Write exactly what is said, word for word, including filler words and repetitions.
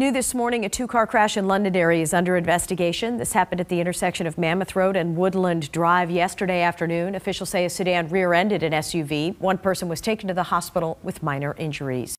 New this morning, a two-car crash in Londonderry is under investigation. This happened at the intersection of Mammoth Road and Woodland Drive yesterday afternoon. Officials say a sedan rear-ended an S U V. One person was taken to the hospital with minor injuries.